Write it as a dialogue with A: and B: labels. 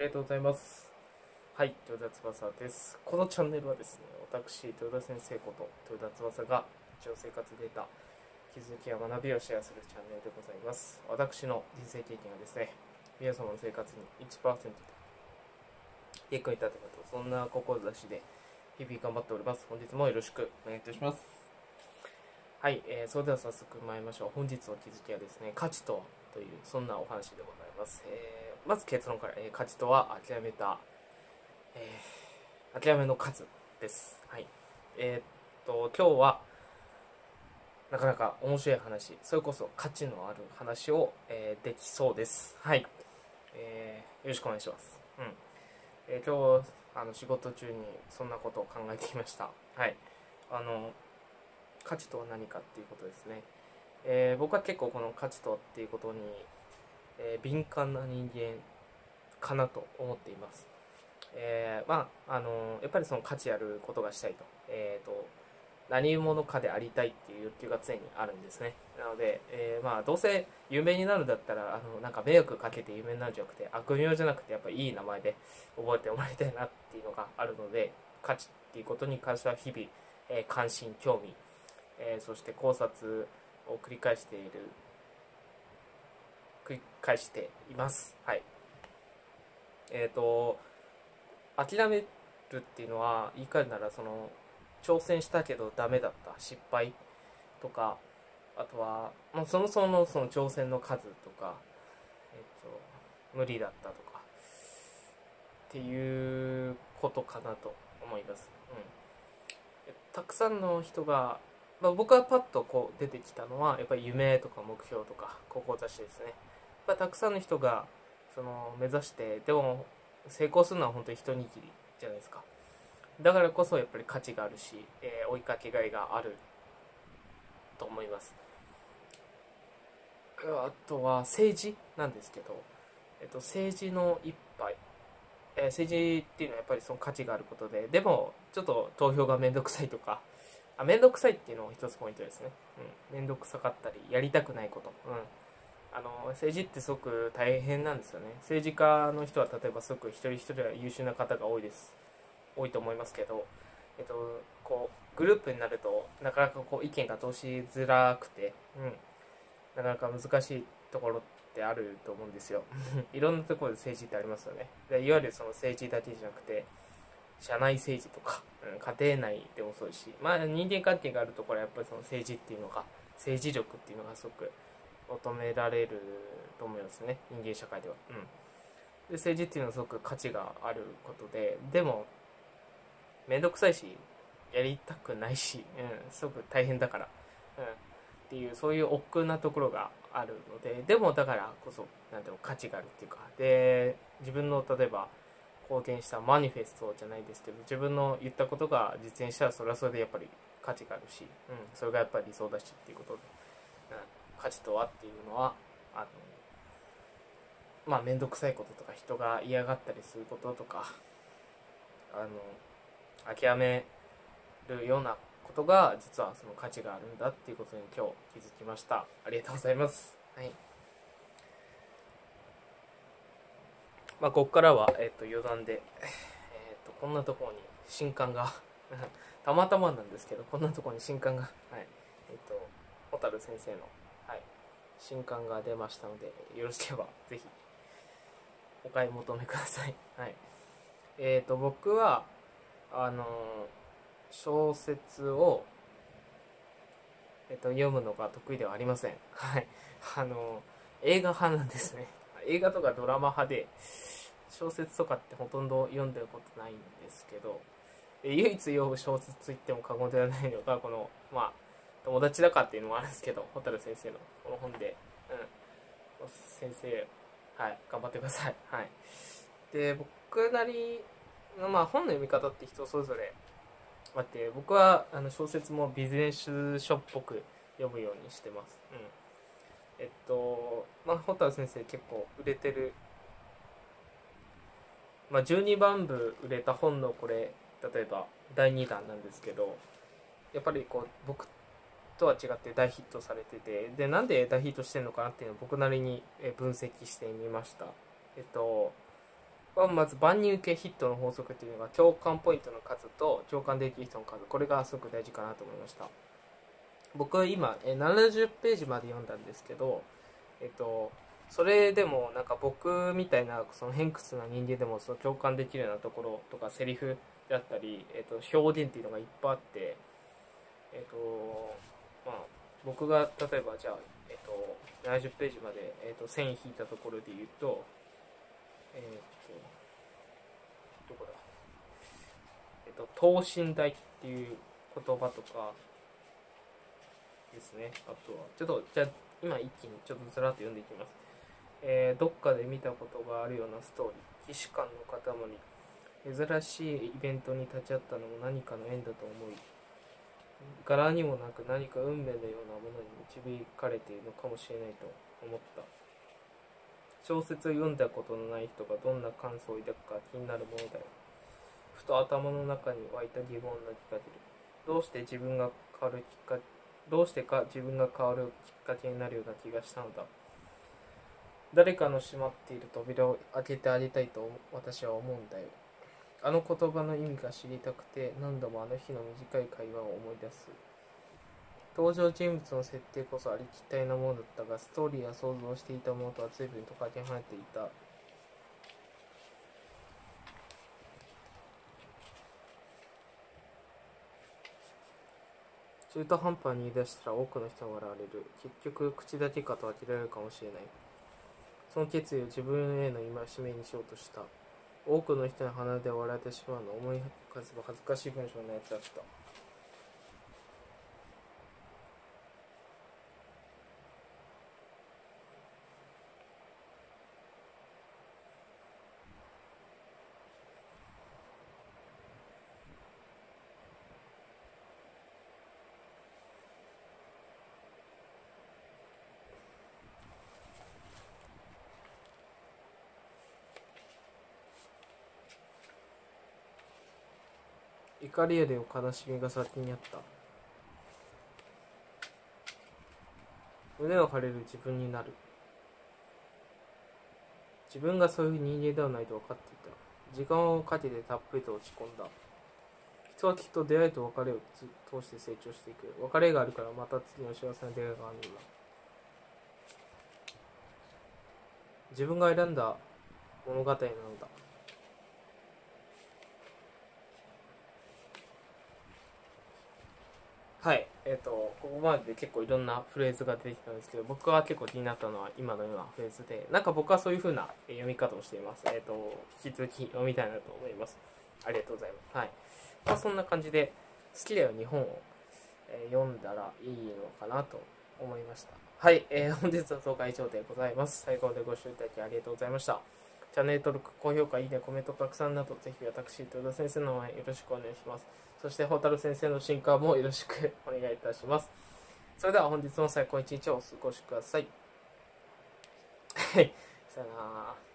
A: りがとうございます。はい、豊田翼です。このチャンネルはですね、私、豊田先生こと豊田翼が日常生活で得た気づきや学びをシェアするチャンネルでございます。私の人生経験がですね、皆様の生活に 1% で役に立てばと、そんな志で日々頑張っております。本日もよろしくお願いいたします。はい、それでは早速参りましょう。本日の気づきはですね、価値とはという、そんなお話でございます。まず結論から、価値とは諦めの数です。はい。今日はなかなか面白い話、それこそ価値のある話を、できそうです。はい。よろしくお願いします。今日仕事中にそんなことを考えてきました。はい。価値とは何かっていうことですね。僕は結構この価値とはっていうことに、敏感な人間かなと思っています。やっぱりその価値あることがしたいと、何者かでありたいっていう欲求が常にあるんですね。なので、どうせ有名になるんだったらなんか迷惑かけて有名になるんじゃなくて、悪名じゃなくてやっぱりいい名前で覚えてもらいたいなっていうのがあるので、価値っていうことに関しては日々、関心興味、そして考察を繰り返しています。はい。諦めるっていうのは言い換えるなら、その挑戦したけどダメだった失敗とか、あとは、そもそものその挑戦の数とか、無理だったとかっていうことかなと思います。たくさんの人が、僕はパッとこう出てきたのはやっぱり夢とか目標とか志ですね。やっぱたくさんの人がその目指して、でも成功するのは本当に一握りじゃないですか。だからこそやっぱり価値があるし、追いかけがいがあると思います。あとは政治なんですけど、政治の一杯、政治っていうのはやっぱりその価値があることで、でもちょっと投票がめんどくさいとか、めんどくさいっていうのも一つポイントですね。めんどくさかったりやりたくないこと、政治ってすごく大変なんですよね。政治家の人は例えばすごく一人一人は優秀な方が多いと思いますけど、こうグループになるとなかなかこう意見が通しづらくて、なかなか難しいところってあると思うんですよ。いろんなところで政治ってありますよね。でいわゆるその政治だけじゃなくて、社内政治とか、家庭内でもそうですし、人間関係があるところはやっぱりその政治っていうのが、政治力っていうのがすごく求められると思いますね、人間社会では。で政治っていうのはすごく価値があることで、でもめんどくさいしやりたくないし、すごく大変だから、っていう、そういう億劫なところがあるので、でもだからこそなんていうの価値があるっていうか、で自分の例えば貢献したマニフェストじゃないですけど、自分の言ったことが実現したらそれはそれでやっぱり価値があるし、それがやっぱり理想だしっていうことで、価値とはっていうのは面倒くさいこととか人が嫌がったりすることとか、諦めるようなことが実はその価値があるんだっていうことに今日気づきました。ありがとうございます。はい。ここからは、余談で、こんなところに新刊がたまたまなんですけど、こんなところに新刊が、蛍先生の、新刊が出ましたので、よろしければぜひお買い求めください。はい。僕は小説を、読むのが得意ではありません。はい。映画派なんですね。映画とかドラマ派で、小説とかってほとんど読んでることないんですけど、唯一読む小説と言っても過言ではないのが、この、友達だからっていうのもあるんですけど、蛍先生のこの本で、先生、頑張ってください。はい。で、僕なりの、本の読み方って人それぞれあって、僕は小説もビジネス書っぽく読むようにしてます。蛍先生結構売れてる、12番部売れた本のこれ、例えば第2弾なんですけど、やっぱりこう僕とは違って大ヒットされてて、でなんで大ヒットしてるのかなっていうのを僕なりに分析してみました。 はまず万人受けヒットの法則というのが共感ポイントの数と共感できる人の数、これがすごく大事かなと思いました。僕は今70ページまで読んだんですけど、それでもなんか僕みたいなその偏屈な人間でもその共感できるようなところとかセリフであったり、表現っていうのがいっぱいあって、まあ、僕が例えばじゃあ、70ページまで、線引いたところで言うと、どこだ、等身大っていう言葉とかですね。あとはちょっとじゃあ今一気にちょっとずらっと読んでいきます。どっかで見たことがあるようなストーリー、既視感の塊、珍しいイベントに立ち会ったのも何かの縁だと思い、柄にもなく何か運命のようなものに導かれているのかもしれないと思った。小説を読んだことのない人がどんな感想を抱くか気になるものだよ。ふと頭の中に湧いた疑問のきっかける。どうしてか自分が変わるきっかけになるような気がしたのだ。誰かの閉まっている扉を開けてあげたいと私は思うんだよ。あの言葉の意味が知りたくて何度もあの日の短い会話を思い出す。登場人物の設定こそありきたりなものだったが、ストーリーや想像していたものとは随分とかけ離れていた。中途半端に言い出したら多くの人が笑われる。結局口だけかと呆れられるかもしれない。その決意を自分への戒めにしようとした。多くの人に鼻で笑われてしまうのを思い返せば恥ずかしい文章のやつだった。怒りよりも悲しみが先にあった。胸を張れる自分になる。自分がそういう人間ではないと分かっていた。時間をかけてたっぷりと落ち込んだ。人はきっと出会いと別れを通して成長していく。別れがあるからまた次の幸せな出会いがあるんだ。自分が選んだ物語なのだ。はい、ここまでで結構いろんなフレーズが出てきたんですけど、僕は結構気になったのは今のようなフレーズで、なんか僕はそういう風な読み方をしています。引き続き読みたいなと思います。ありがとうございます。はい。まあそんな感じで、好きだよ日本を、読んだらいいのかなと思いました。はい、本日の動画は以上でございます。最後までご視聴いただきありがとうございました。チャンネル登録、高評価、いいね、コメント、拡散など、ぜひ私、豊田先生の名前よろしくお願いします。そして、ホタル先生の進化もよろしくお願いいたします。それでは本日の最高一日をお過ごしください。はい、さよなら。